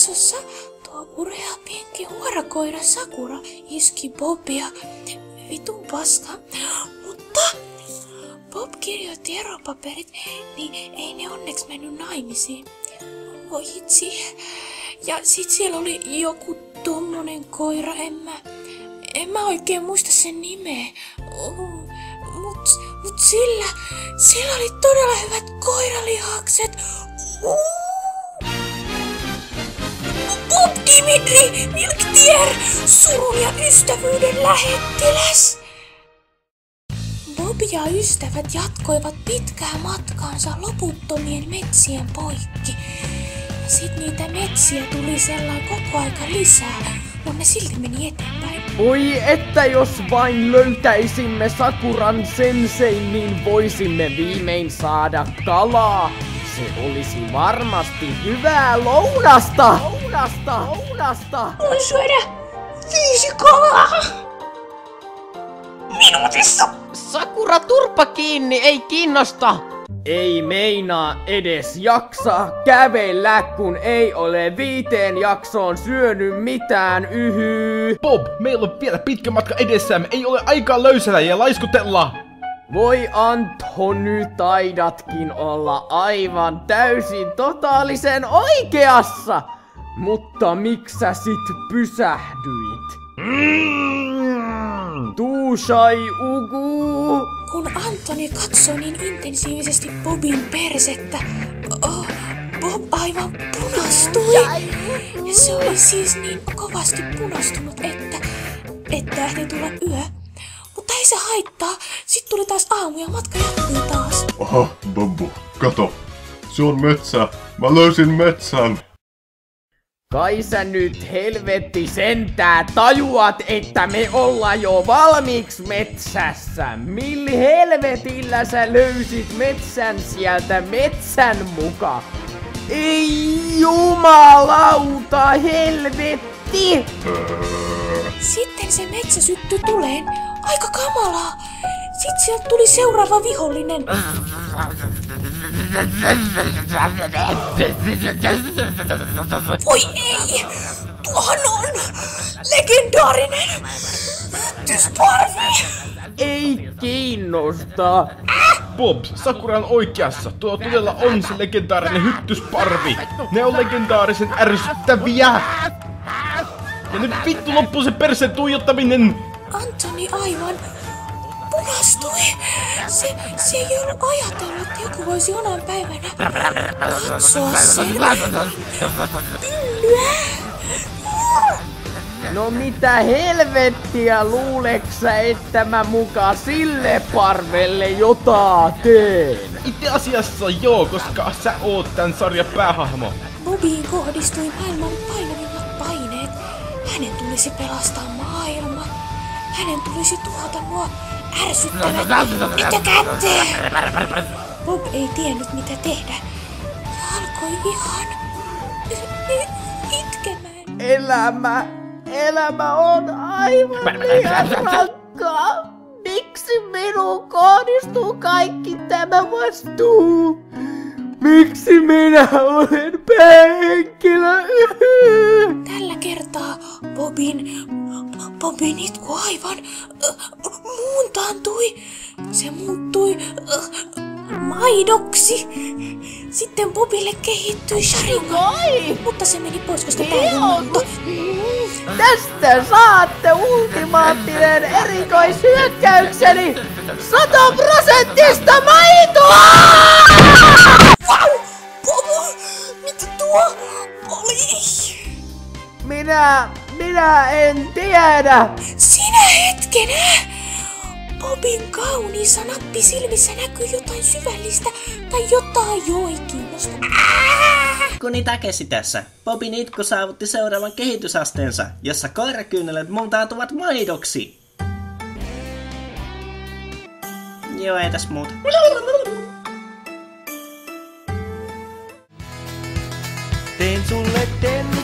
jaksossa tuo urhea pienki huorakoira Sakura iski Bobia vitun paska, mutta Bob kirjoitti eropaperit, niin ei ne onneksi mennyt naimisiin. Voi itsi. Ja sit siellä oli joku tommonen koira, en mä oikein muista sen nimeä. Mut sillä oli todella hyvät koiralihakset. Bob Dimitri Milktier, surun ja ystävyyden lähettiläs. Bob ja ystävät jatkoivat pitkää matkaansa loputtomien metsien poikki. Ja sit niitä metsiä tuli sellainen koko aika lisää, mutta ne silti meni eteenpäin. Oi, että jos vain löytäisimme Sakuran sensein, niin voisimme viimein saada kalaa. Se olisi varmasti hyvää lounasta! Voin syödä 5 kalaa minuutissa. Sakura, turpa kiinni, ei kiinnosta! Ei meinaa edes jaksaa kävellä, kun ei ole 5 jaksoon syönyt mitään, Bob, meillä on vielä pitkä matka edessämme, ei ole aikaa löysällä ja laiskutella! Voi Antoni, taidatkin olla aivan täysin totaalisen oikeassa! Mutta miksi sä sit pysähdyit? Tuushai ugu! Kun Antoni katsoi niin intensiivisesti Bobin persettä, Bob aivan punastui. Ja se oli siis niin kovasti punastunut, että ehti tulla yö. Mutta ei se haittaa, sit tuli taas aamu ja matka jatkuu taas. Aha, Bobo, kato. Se on metsä. Mä löysin metsän. Kai sä nyt helvetti sentää tajuat, että me ollaan jo valmiiksi metsässä. Milli helvetillä sä löysit metsän sieltä metsän muka? Ei jumalauta helvetti! Sitten se metsä syttyi tuleen. Aika kamalaa. Sitten sieltä tuli seuraava vihollinen. Voi ei! Tuohan on legendaarinen hyttysparvi! Ei kiinnosta. Bob, Sakura on oikeassa. Tuo todella on se legendaarinen hyttysparvi. Ne on legendaarisen ärsyttäviä. Ja nyt vittu loppuu se perseen tuijottaminen. Antoni aivan punastui. Se ei ollut ajatellut, että joku voisi jonain päivänä katsoa sen pyllyä. No mitä helvettiä luuleksä, että mä muka sille parvelle jotain teen? Itse asiassa joo, koska sä oot tän sarjan päähahmo. Bobiin kohdistui maailman painavimmat paineet. Hänen tulisi pelastaa maailma. Hänen tulisi tuhota nuo ärsyttävät kätteen. Bob ei tiennyt mitä tehdä. Ja alkoi ihan itkemään. Elämä on aivan liian rankkaa. Miksi minuun kohdistuu kaikki tämä vastuu? Miksi minä olen päähenkilö? Tällä kertaa Bobin itku aivan muuntaantui. Se muuttui maidoksi. Sitten Bobille kehittyi Sharingan, mutta se meni pois, koska tää on muutto. Tästä saatte ultimaattinen erikoishyökkäykseni 100% maitoa! Vau! Bobo! Mitä tuo oli? Minä en tiedä. Sinä hetkenä! Bobin kauniissa nappisilmissä näkyy jotain syvällistä tai jotain jo ei kiinnosta. Kuni Takeshi tässä. Bobin itku saavutti seuraavan kehitysasteensa, jossa koirakyynelet muuntautuvat maidoksi. Joo, ei tässä muuta. Teen sulle